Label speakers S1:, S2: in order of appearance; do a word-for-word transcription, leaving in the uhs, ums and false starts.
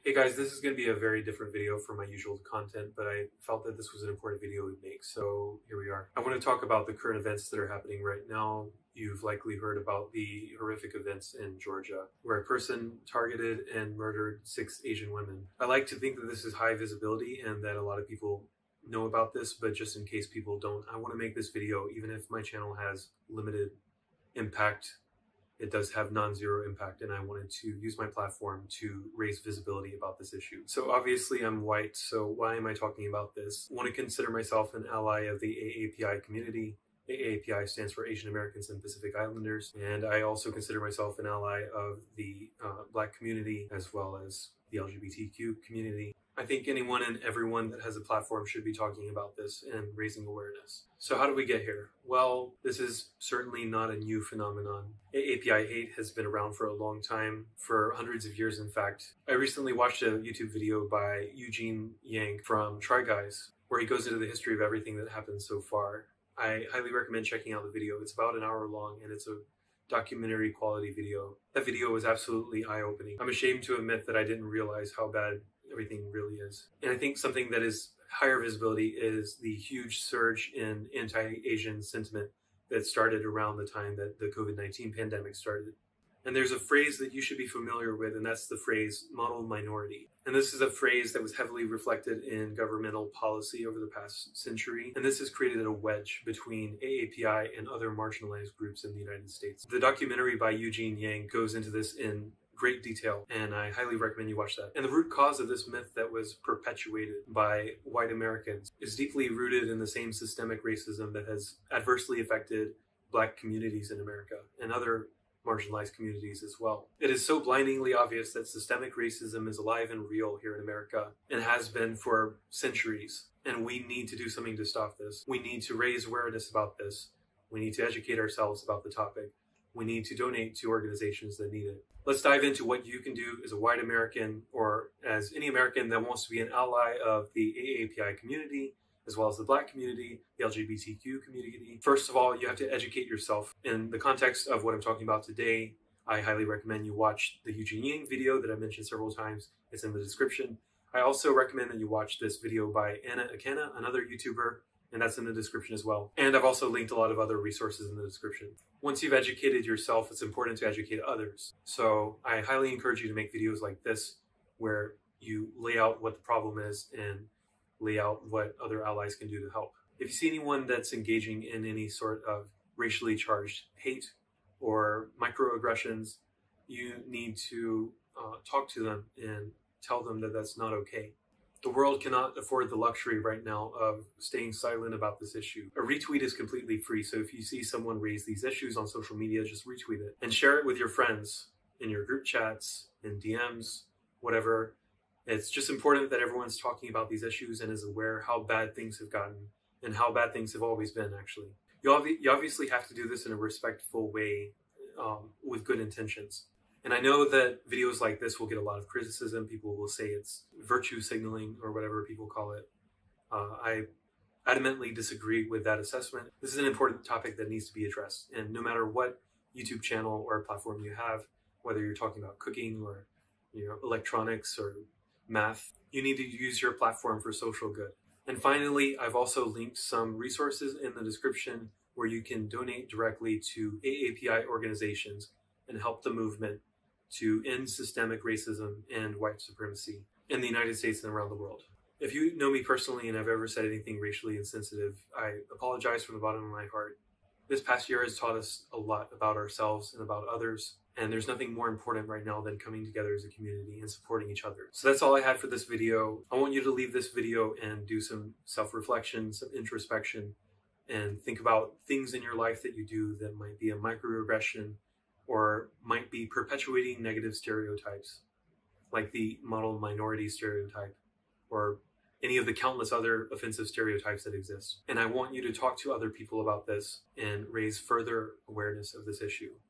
S1: Hey guys, this is going to be a very different video from my usual content, but I felt that this was an important video to make, so here we are. I want to talk about the current events that are happening right now. You've likely heard about the horrific events in Georgia, where a person targeted and murdered six Asian women. I like to think that this is high visibility and that a lot of people know about this, but just in case people don't, I want to make this video, even if my channel has limited impact. It does have non-zero impact, and I wanted to use my platform to raise visibility about this issue. So obviously I'm white, so why am I talking about this? I want to consider myself an ally of the A A P I community. A A P I stands for Asian Americans and Pacific Islanders, and I also consider myself an ally of the uh, Black community as well as the L G B T Q community. I think anyone and everyone that has a platform should be talking about this and raising awareness. So how do we get here? Well, this is certainly not a new phenomenon. A A P I hate has been around for a long time, for hundreds of years in fact. I recently watched a YouTube video by Eugene Yang from Try Guys, where he goes into the history of everything that happened so far. I highly recommend checking out the video. It's about an hour long and it's a documentary quality video. That video was absolutely eye-opening. I'm ashamed to admit that I didn't realize how bad everything really is. And I think something that is higher visibility is the huge surge in anti-Asian sentiment that started around the time that the COVID nineteen pandemic started. And there's a phrase that you should be familiar with, and that's the phrase model minority. And this is a phrase that was heavily reflected in governmental policy over the past century. And this has created a wedge between A A P I and other marginalized groups in the United States. The documentary by Eugene Yang goes into this in great detail, and I highly recommend you watch that. And the root cause of this myth that was perpetuated by white Americans is deeply rooted in the same systemic racism that has adversely affected Black communities in America and other marginalized communities as well. It is so blindingly obvious that systemic racism is alive and real here in America and has been for centuries. And we need to do something to stop this. We need to raise awareness about this. We need to educate ourselves about the topic. We need to donate to organizations that need it. Let's dive into what you can do as a white American or as any American that wants to be an ally of the A A P I community, as well as the Black community, the L G B T Q community. First of all, you have to educate yourself. In the context of what I'm talking about today, I highly recommend you watch the Eugene Yang video that I mentioned several times. It's in the description. I also recommend that you watch this video by Anna Akana, another YouTuber, and that's in the description as well. And I've also linked a lot of other resources in the description. Once you've educated yourself, it's important to educate others. So I highly encourage you to make videos like this, where you lay out what the problem is and lay out what other allies can do to help. If you see anyone that's engaging in any sort of racially charged hate or microaggressions, you need to uh, talk to them and tell them that that's not okay. The world cannot afford the luxury right now of staying silent about this issue. A retweet is completely free, so if you see someone raise these issues on social media, just retweet it and share it with your friends in your group chats, in D Ms, whatever. It's just important that everyone's talking about these issues and is aware how bad things have gotten and how bad things have always been, actually. You, obvi you obviously have to do this in a respectful way um, with good intentions. And I know that videos like this will get a lot of criticism. People will say it's virtue signaling or whatever people call it. Uh, I adamantly disagree with that assessment. This is an important topic that needs to be addressed. And no matter what YouTube channel or platform you have, whether you're talking about cooking or you know electronics or math, you need to use your platform for social good. And finally, I've also linked some resources in the description where you can donate directly to A A P I organizations and help the movement to end systemic racism and white supremacy in the United States and around the world. If you know me personally and I've ever said anything racially insensitive, I apologize from the bottom of my heart. This past year has taught us a lot about ourselves and about others, and there's nothing more important right now than coming together as a community and supporting each other. So that's all I had for this video. I want you to leave this video and do some self-reflection, some introspection, and think about things in your life that you do that might be a microaggression or might be perpetuating negative stereotypes, like the model minority stereotype, or any of the countless other offensive stereotypes that exist. And I want you to talk to other people about this and raise further awareness of this issue.